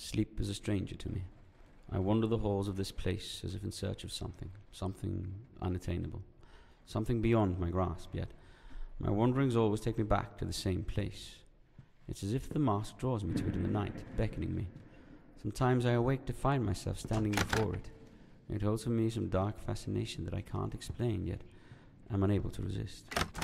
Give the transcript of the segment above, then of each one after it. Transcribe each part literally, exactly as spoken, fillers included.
Sleep is a stranger to me. I wander the halls of this place as if in search of something, something unattainable, something beyond my grasp, yet my wanderings always take me back to the same place. It's as if the mask draws me to it in the night, beckoning me. Sometimes I awake to find myself standing before it. It holds for me some dark fascination that I can't explain, yet am unable to resist.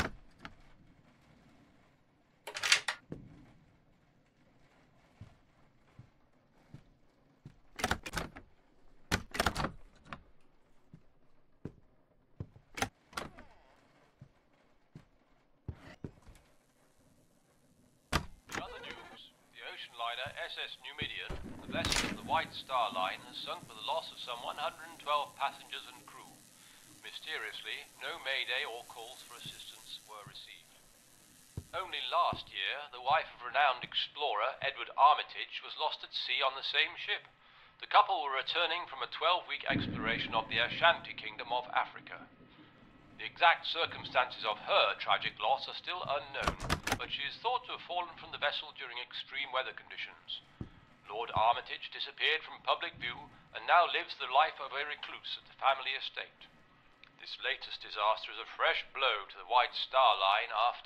S S Numidian, the vessel of the White Star Line, has sunk with the loss of some one hundred twelve passengers and crew. Mysteriously, no mayday or calls for assistance were received. Only last year, the wife of renowned explorer Edward Armitage was lost at sea on the same ship. The couple were returning from a twelve-week exploration of the Ashanti Kingdom of Africa. The exact circumstances of her tragic loss are still unknown, but she is thought to have fallen from the vessel during extreme weather conditions. Lord Armitage disappeared from public view and now lives the life of a recluse at the family estate. This latest disaster is a fresh blow to the White Star Line after...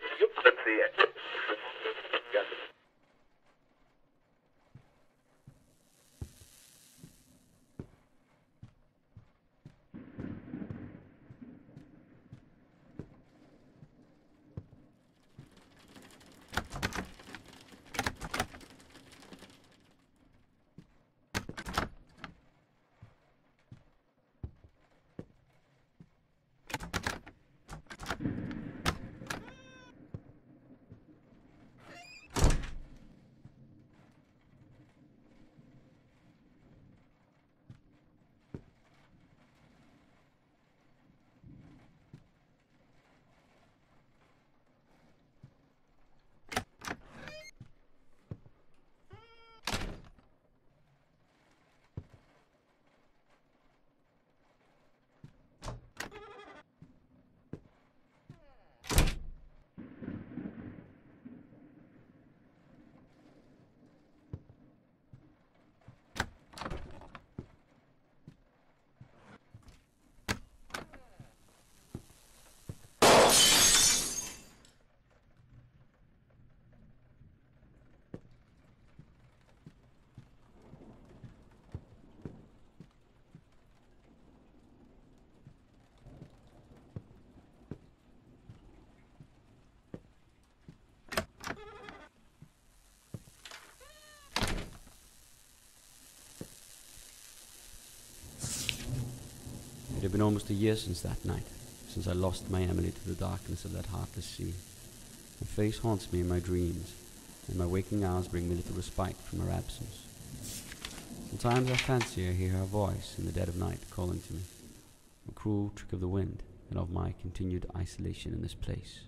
It had been almost a year since that night, since I lost my Emily to the darkness of that heartless sea. Her face haunts me in my dreams, and my waking hours bring me little respite from her absence. Sometimes I fancy I hear her voice in the dead of night calling to me, a cruel trick of the wind and of my continued isolation in this place.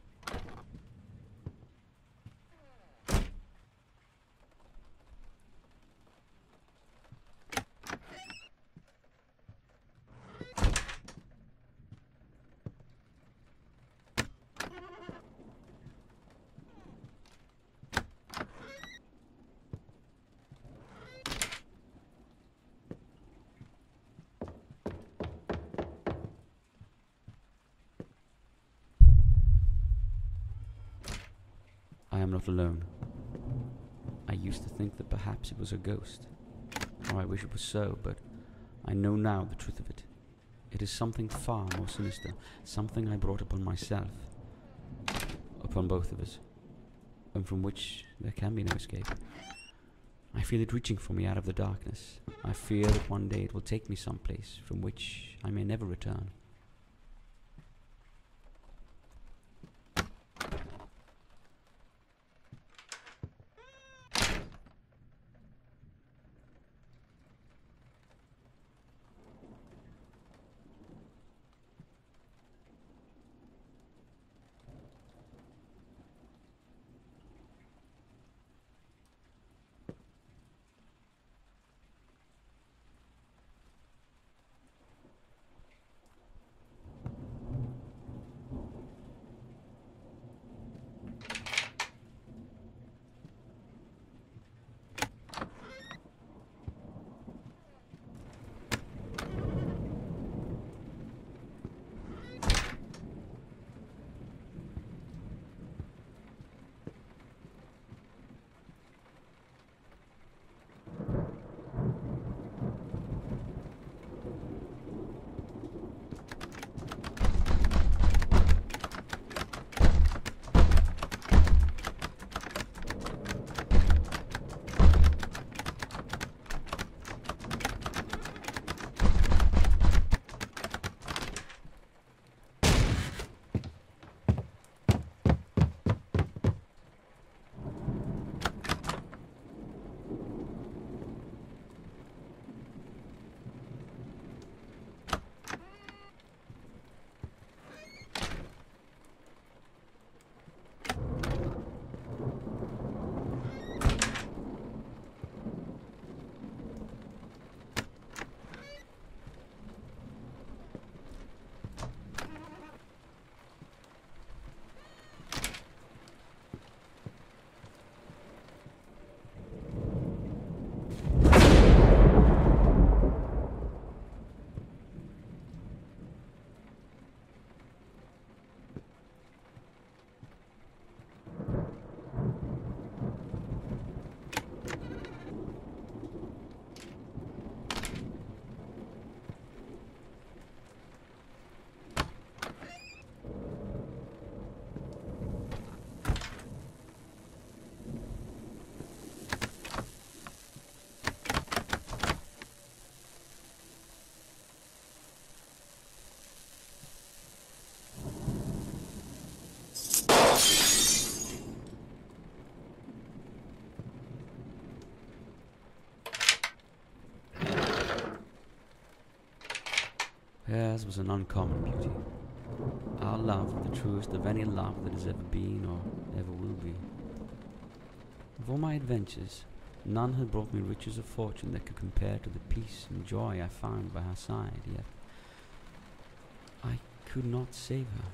I am not alone. I used to think that perhaps it was a ghost, or I wish it was so, but I know now the truth of it. It is something far more sinister, something I brought upon myself, upon both of us, and from which there can be no escape. I feel it reaching for me out of the darkness. I fear that one day it will take me someplace from which I may never return. Theirs was an uncommon beauty. Our love, the truest of any love that has ever been or ever will be. Of all my adventures, none had brought me riches of fortune that could compare to the peace and joy I found by her side, yet I could not save her.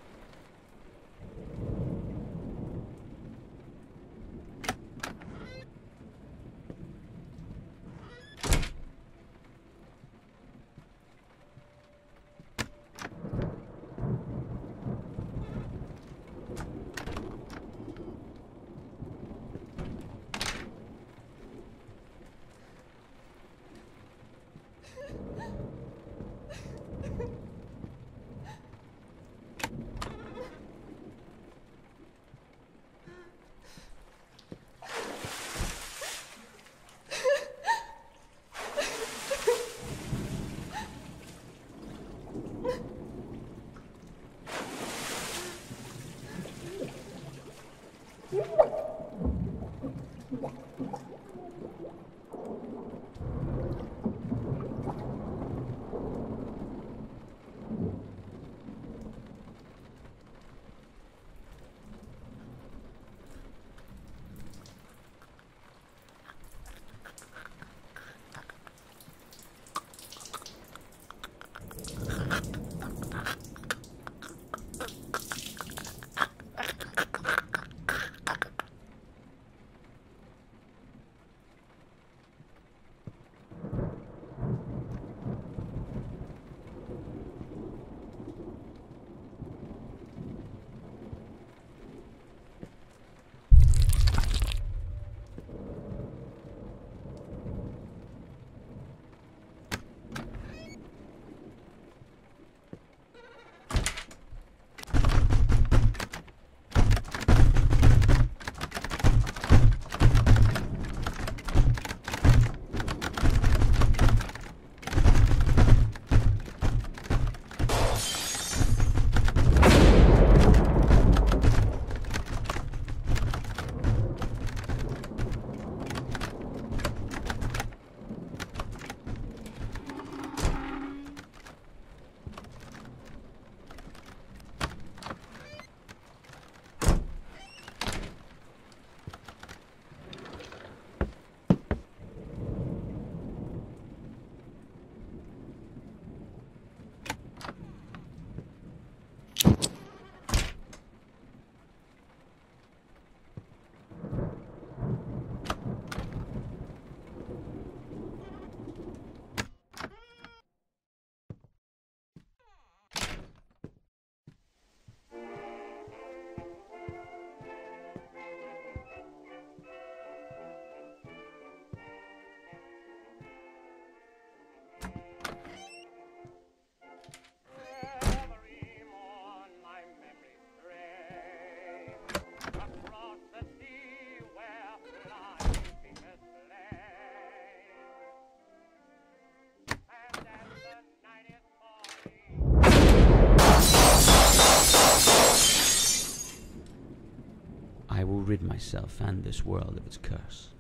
I will rid myself and this world of its curse.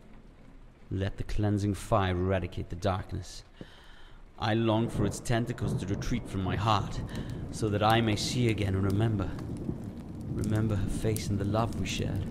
Let the cleansing fire eradicate the darkness. I long for its tentacles to retreat from my heart, so that I may see again and remember. Remember her face and the love we shared.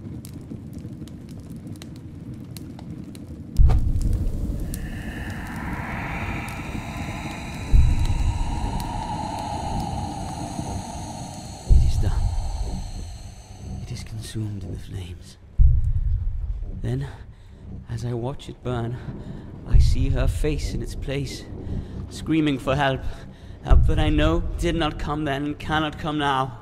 It is done. It is consumed in the flames. Then, as I watch it burn, I see her face in its place, screaming for help. Help that I know did not come then and cannot come now.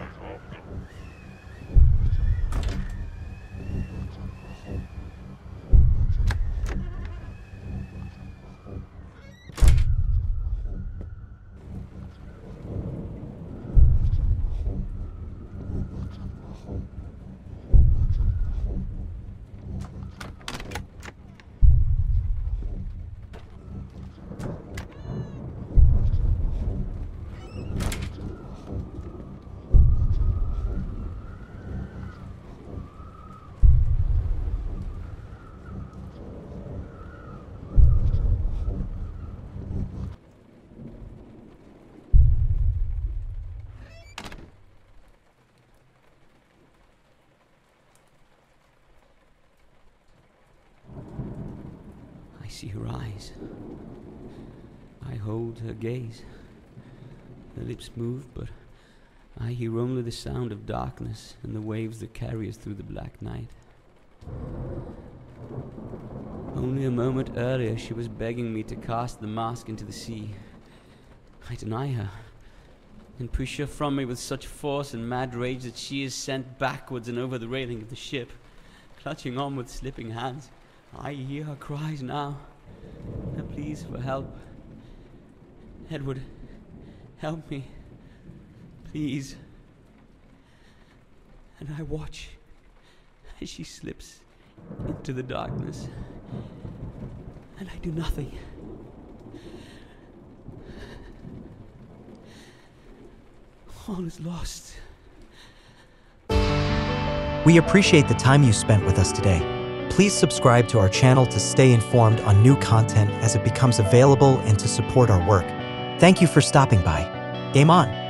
I see her eyes. I hold her gaze. Her lips move, but I hear only the sound of darkness and the waves that carry us through the black night. Only a moment earlier she was begging me to cast the mask into the sea. I deny her, and push her from me with such force and mad rage that she is sent backwards and over the railing of the ship, clutching on with slipping hands. I hear her cries now, her pleas for help. Edward, help me, please. And I watch as she slips into the darkness, and I do nothing. All is lost. We appreciate the time you spent with us today. Please subscribe to our channel to stay informed on new content as it becomes available and to support our work. Thank you for stopping by. Game on!